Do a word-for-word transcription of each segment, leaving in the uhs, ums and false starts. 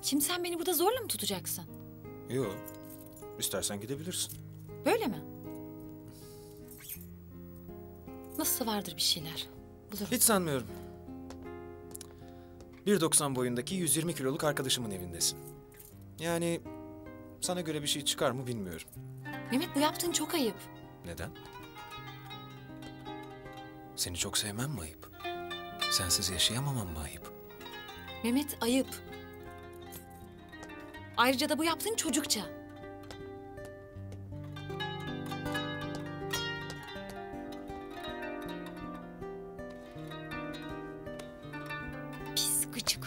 Şimdi sen beni burada zorla mı tutacaksın? Yok. İstersen gidebilirsin. Böyle mi? Nasılsa vardır bir şeyler. Bulurum. Hiç sanmıyorum. bir doksan boyundaki yüz yirmi kiloluk arkadaşımın evindesin. Yani sana göre bir şey çıkar mı bilmiyorum. Mehmet, bu yaptığın çok ayıp. Neden? Seni çok sevmem mi ayıp? Sensiz yaşayamamam mı ayıp? Mehmet, ayıp. Ayrıca da bu yaptığın çocukça. Pis gıcık.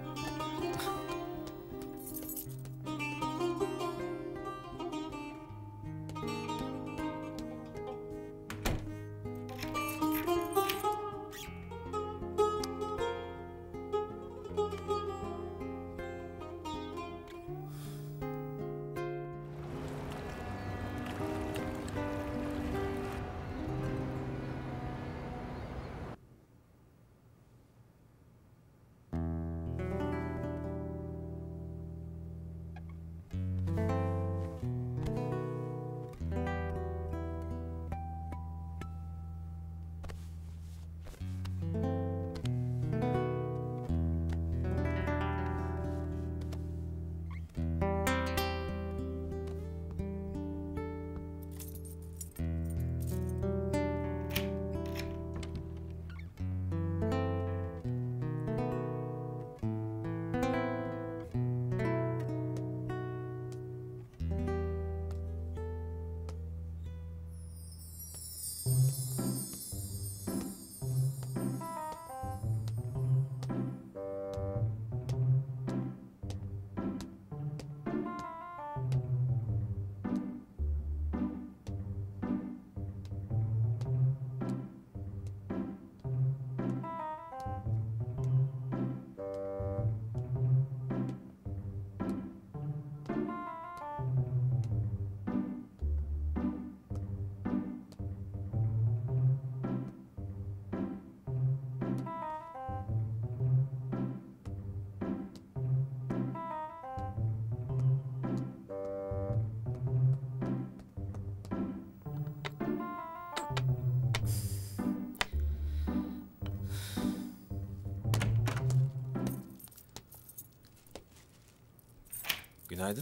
Günaydın.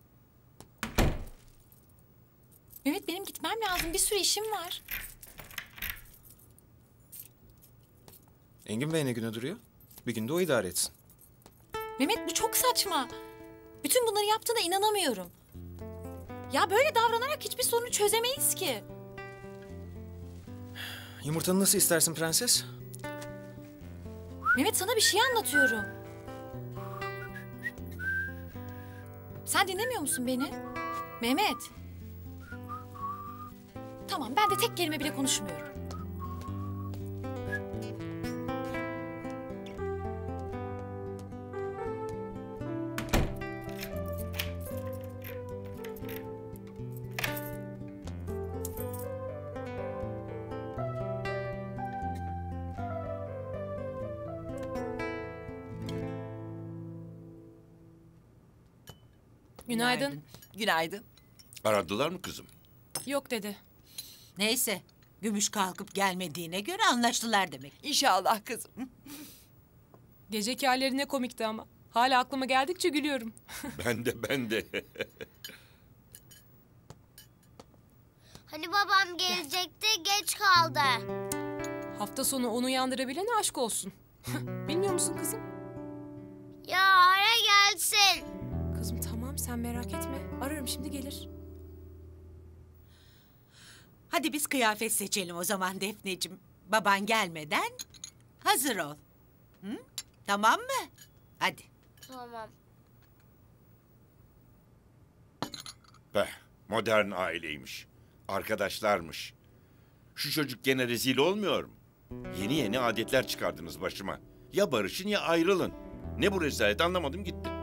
Mehmet, benim gitmem lazım. Bir sürü işim var. Engin Bey ne güne duruyor? Bir günde o idare etsin. Mehmet, bu çok saçma. Bütün bunları yaptığına inanamıyorum. Ya böyle davranarak hiçbir sorunu çözemeyiz ki. Yumurtanı nasıl istersin prenses? Mehmet, sana bir şey anlatıyorum. Sen dinlemiyor musun beni? Mehmet. Tamam, ben de tek kelime bile konuşmuyorum. Günaydın. Günaydın. Aradılar mı kızım? Yok dedi. Neyse, Gümüş kalkıp gelmediğine göre anlaştılar demek. İnşallah kızım. Geceki halleri ne komikti ama. Hala aklıma geldikçe gülüyorum. Ben de ben de. Hani babam gelecekti, geç kaldı. Hafta sonu onu uyandırabilene aşk olsun. Bilmiyor musun kızım? Ya ara gelsin. Kızım tamam, sen merak etme. Ararım, şimdi gelir. Hadi biz kıyafet seçelim o zaman Defneciğim. Baban gelmeden hazır ol. Hı? Tamam mı? Hadi. Tamam. Be, modern aileymiş. Arkadaşlarmış. Şu çocuk gene rezil olmuyor mu? Yeni yeni adetler çıkardınız başıma. Ya barışın ya ayrılın. Ne bu rezalet, anlamadım gitti.